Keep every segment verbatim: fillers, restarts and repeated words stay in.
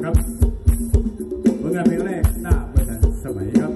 ครับผลงานเพลงแรกหน้าประชันสมัยครับ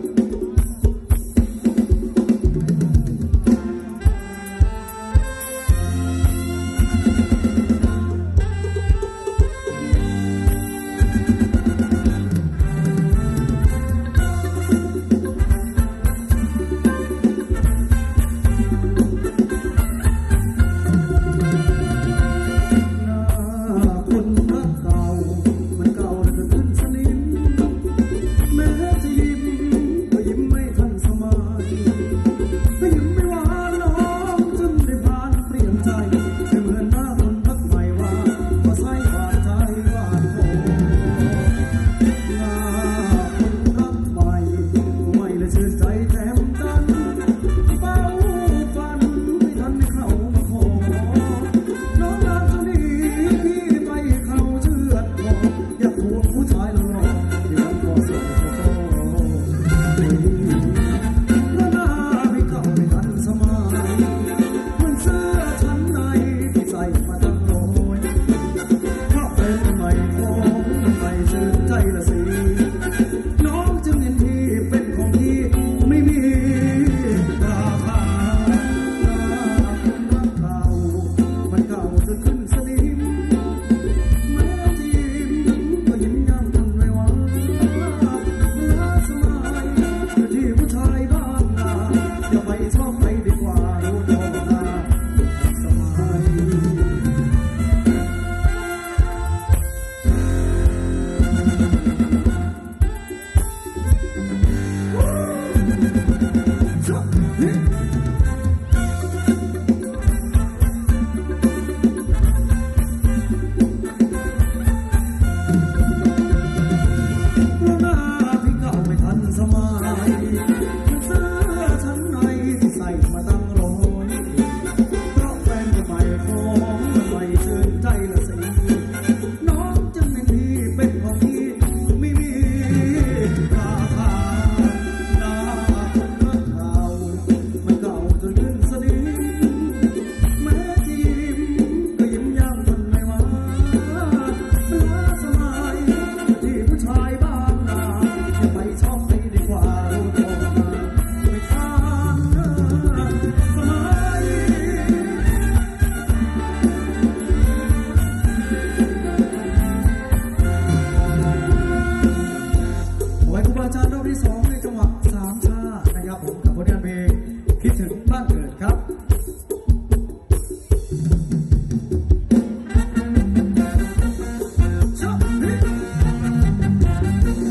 เ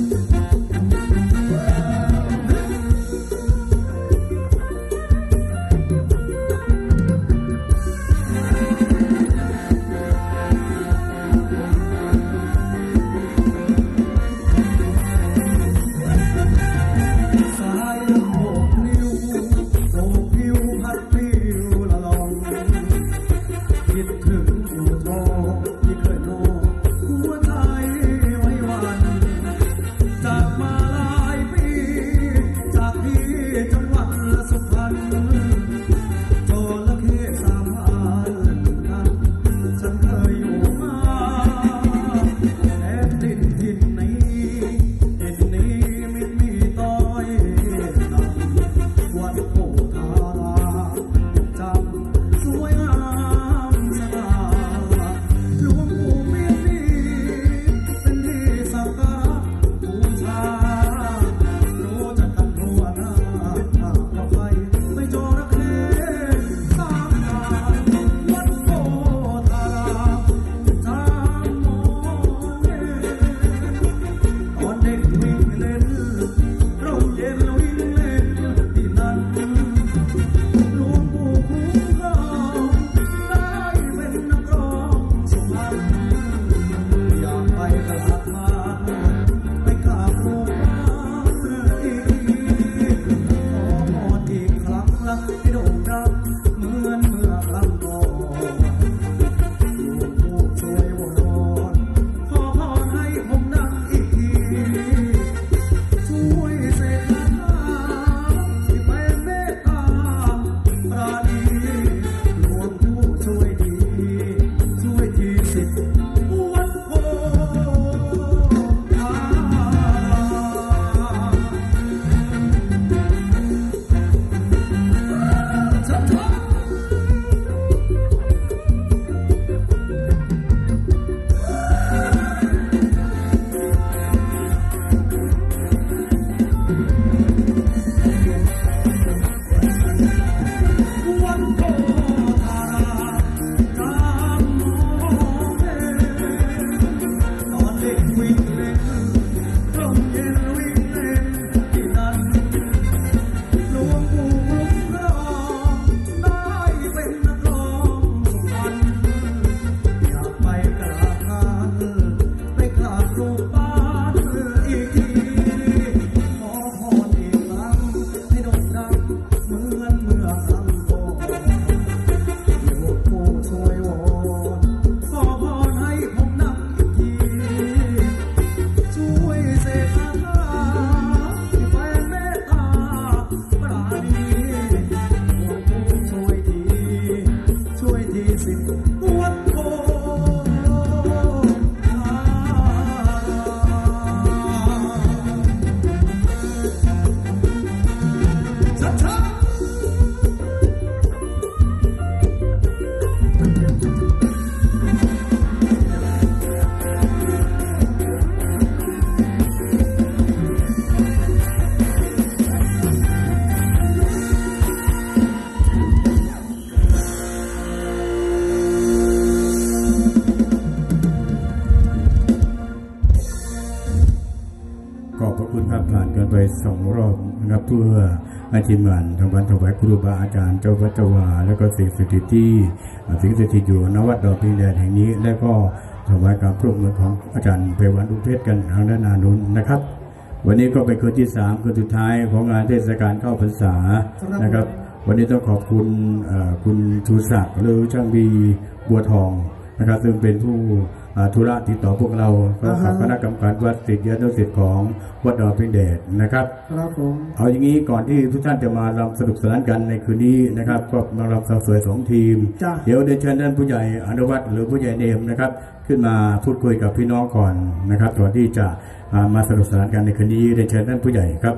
ขอบพระคุณครับผ่านกันไปสองรอบนะครับเพื่อให้ทีมงานทำการถวายครูบาอาจารย์เจ้าวัดเจ้าวาแล้วก็สิ่งศักดิ์สิทธิ์ที่สิ่งศักดิ์สิทธิ์อยู่ณวัดดอกพิงแดดแห่งนี้และก็ถวายการปรบมือของอาจารย์ไพวันอุเพชรกันทางด้านนานุนนะครับวันนี้ก็เป็นคืนที่สามคืนสุดท้ายของงานเทศกาลเข้าพรรษานะครับวันนี้ต้องขอบคุณคุณชูศักดิ์หรือช่างบีบัวทองนะครับซึ่งเป็นผู้ธุระติดต่อพวกเราก็ขับคณะกรรมการวัดศิษยานุศิษย์ของวัดดอนเพ็งแดดนะครับครับผมเอาอย่างนี้ก่อนที่ทุกท่านจะมารำสนุกสนานกันในคืนนี้นะครับก็มารำสาวสวยสองทีมเดี๋ยวเดินเชิญท่านผู้ใหญ่อนุวัฒน์หรือผู้ใหญ่เนมนะครับขึ้นมาพูดคุยกับพี่น้องก่อนนะครับก่อนที่จะมาสนุกสนานกันในคืนนี้เดินเชิญท่านผู้ใหญ่ครับ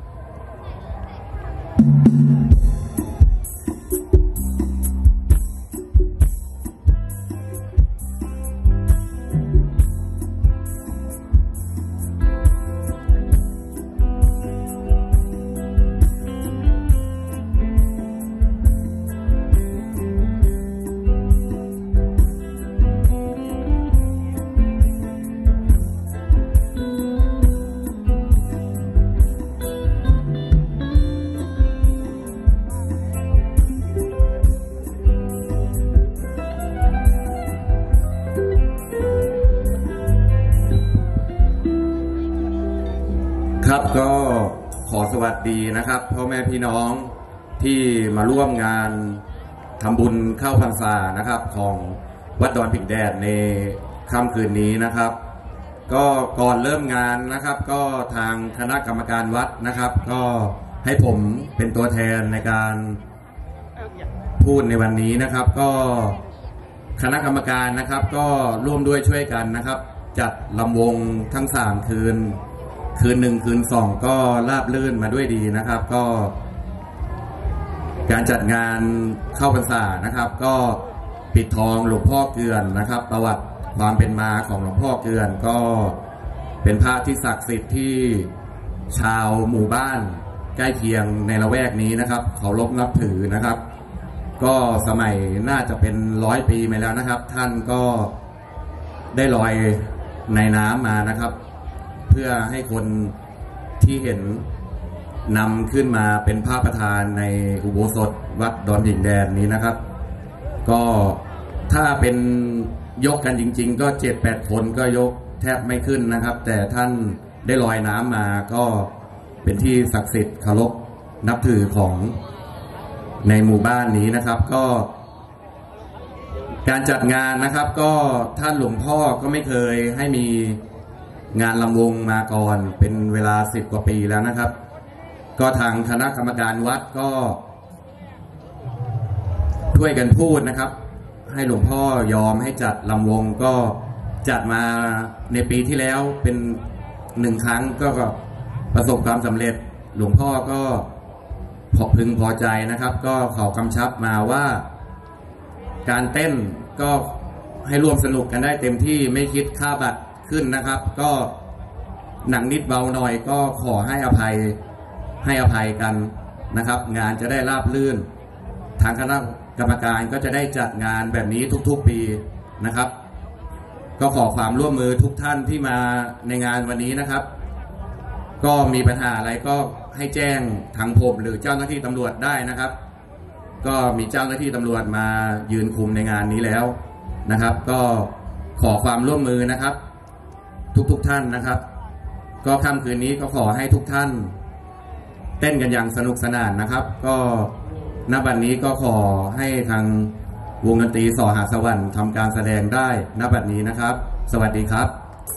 ครับก็ขอสวัสดีนะครับพ่อแม่พี่น้องที่มาร่วมงานทำบุญเข้าพรรษานะครับของวัดดอนผิงแดดในค่ำคืนนี้นะครับก็ก่อนเริ่มงานนะครับก็ทางคณะกรรมการวัดนะครับก็ให้ผมเป็นตัวแทนในการพูดในวันนี้นะครับก็คณะกรรมการนะครับก็ร่วมด้วยช่วยกันนะครับจัดลำวงทั้งสามคืนคืนหนึ่งคืนสองก็ราบรื่นมาด้วยดีนะครับก็การจัดงานเข้าพรรษานะครับก็ปิดทองหลวงพ่อเกลือนนะครับประวัติความเป็นมาของหลวงพ่อเกลือนก็เป็นพระที่ศักดิ์สิทธิ์ที่ชาวหมู่บ้านใกล้เคียงในละแวกนี้นะครับเคารพนับถือนะครับก็สมัยน่าจะเป็นร้อยปีมาแล้วนะครับท่านก็ได้ลอยในน้ำมานะครับเพื่อให้คนที่เห็นนำขึ้นมาเป็นพระประธานในอุโบสถวัดดอนผิงแดดนี้นะครับก็ถ้าเป็นยกกันจริงๆก็เจ็ดแปดคนก็ยกแทบไม่ขึ้นนะครับแต่ท่านได้ลอยน้ำมาก็เป็นที่ศักดิ์สิทธิ์เคารพนับถือของในหมู่บ้านนี้นะครับก็การจัดงานนะครับก็ท่านหลวงพ่อก็ไม่เคยให้มีงานลำวงมาก่อนเป็นเวลาสิบกว่าปีแล้วนะครับก็ทางคณะกรรมการวัดก็ช่วยกันพูดนะครับให้หลวงพ่อยอมให้จัดลำวงก็จัดมาในปีที่แล้วเป็นหนึ่งครั้งก็ประสบความสำเร็จหลวงพ่อก็พอพึงพอใจนะครับก็ขอกำชับมาว่าการเต้นก็ให้ร่วมสนุกกันได้เต็มที่ไม่คิดค่าบัตรขึ้นนะครับก็หนังนิดเบาหน่อยก็ขอให้อภัยให้อภัยกันนะครับงานจะได้ราบรื่นทางคณะกรรมการก็จะได้จัดงานแบบนี้ทุกๆปีนะครับก็ขอความร่วมมือทุกท่านที่มาในงานวันนี้นะครับก็มีปัญหาอะไรก็ให้แจ้งทางผมหรือเจ้าหน้าที่ตำรวจได้นะครับก็มีเจ้าหน้าที่ตำรวจมายืนคุมในงานนี้แล้วนะครับก็ขอความร่วมมือนะครับทุกๆท่านนะครับก็ค่ำคืนนี้ก็ขอให้ทุกท่านเต้นกันอย่างสนุกสนานนะครับก็ณบัดนี้ก็ขอให้ทางวงดนตรีสหสวรรค์ทำการแสดงได้ณบัดนี้นะครับสวัสดีครับ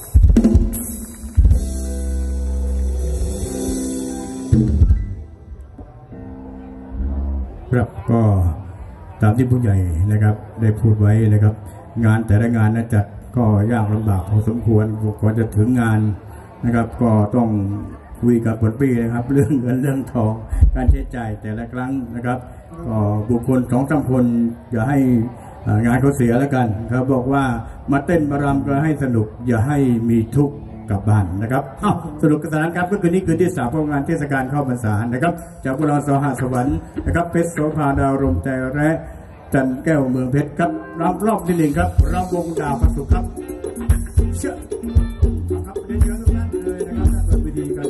ครับก็ตามที่ผู้ใหญ่นะครับได้พูดไว้นะครับงานแต่ละงานนะจัดก็ยากลำบากพอสมควรก่อนจะถึงงานนะครับก็ต้องคุยกับผลปีนะครับเรื่องเงินเรื่องทองการใช้จ่ายแต่ละครั้งนะครับก็บุคคลสองสามคนอย่าให้งานเขาเสียแล้วกันครับบอกว่ามาเต้นมารำก็ให้สนุกอย่าให้มีทุกข์กลับบ้านนะครับอ้าวสนุกสนานครับก็คือนี้คือที่สามของงานเทศกาลเข้าพรรษานะครับจากพวกเราสหสวรรค์นะครับเพชรโสภาดาวรมแต่และจันแก้วเมืองเพชรครับรำรอบที่หนึ่งครับรำวงดาวพระศุกร์ครับเชื่อครับเรียนเชิญทุกท่านเลยนะครับณวิธีการ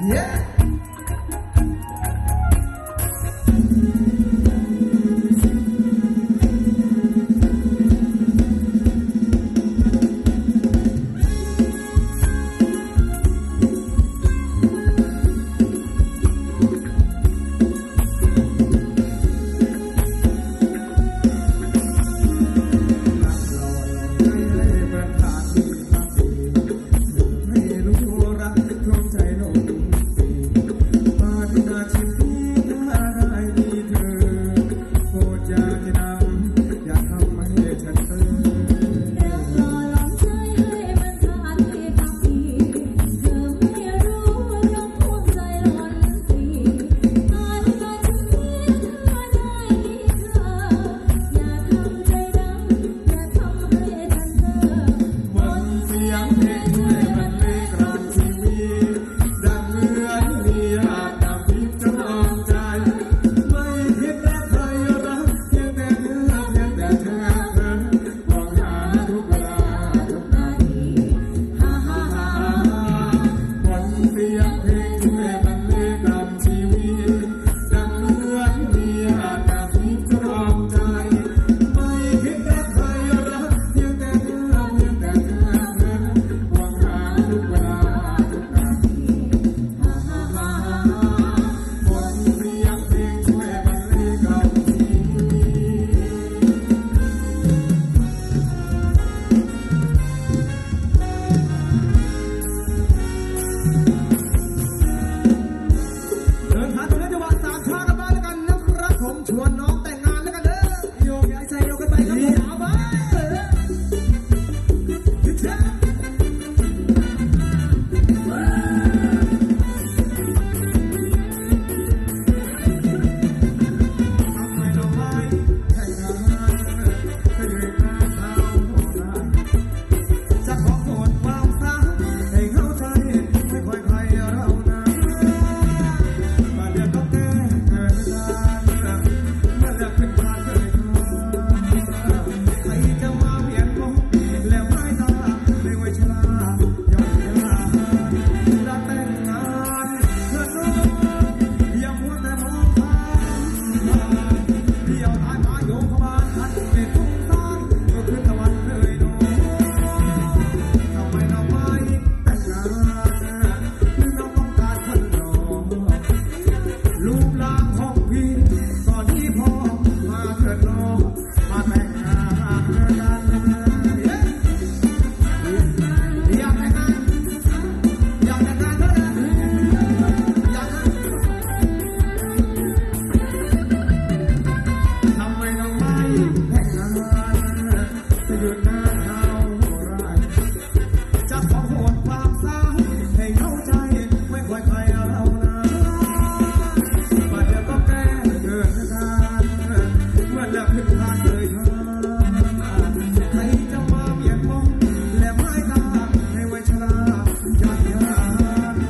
เ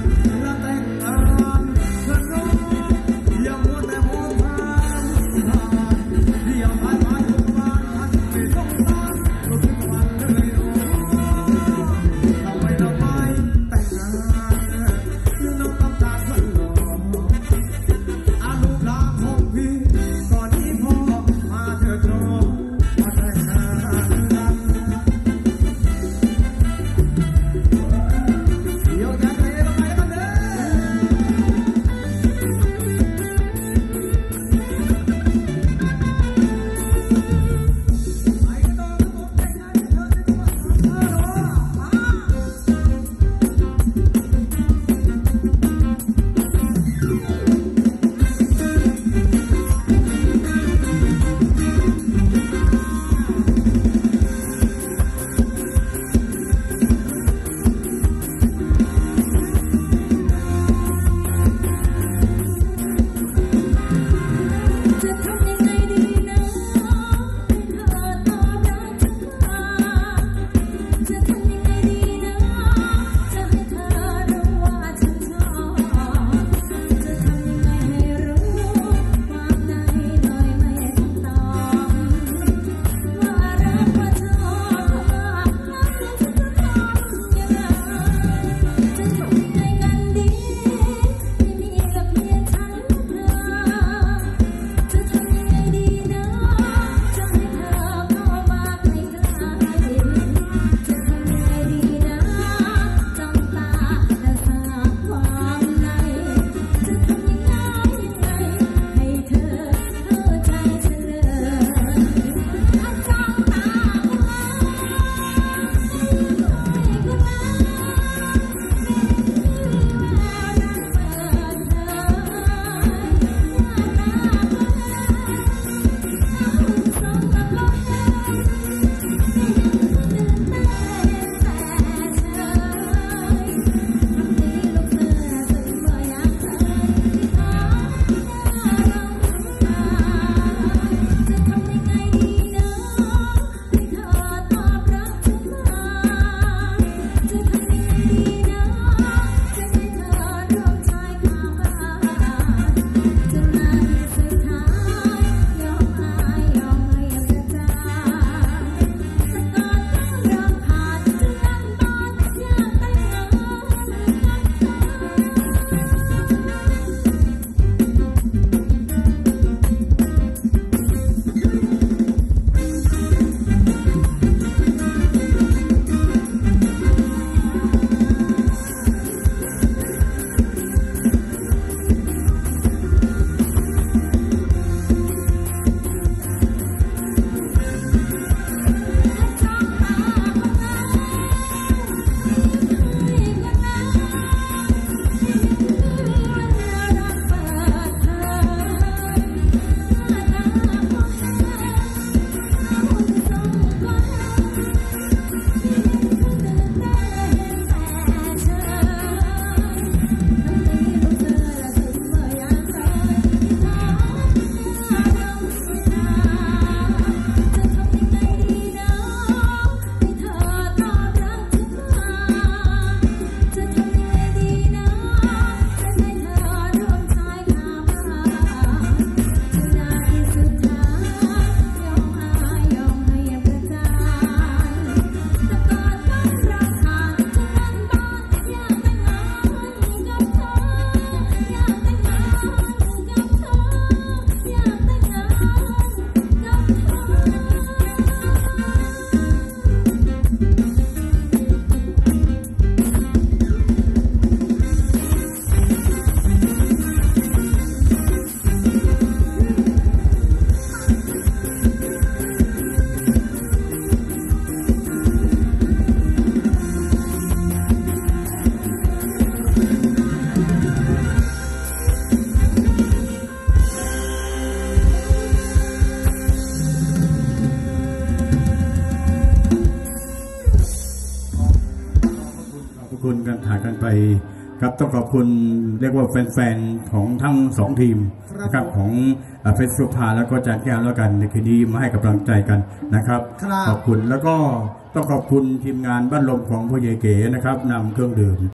กันไปครับต้องขอบคุณเรียกว่าแฟนๆของทั้งสองทีมนะครับของเฟสสุภาแล้วก็จานแก้วแล้วกันในคืนนี้มาให้กำลังใจกันนะครับขอบคุณแล้วก็ต้องขอบคุณทีมงานบ้านลมของพ่อใหญ่เก๋นะครับนำเครื่องดื่ม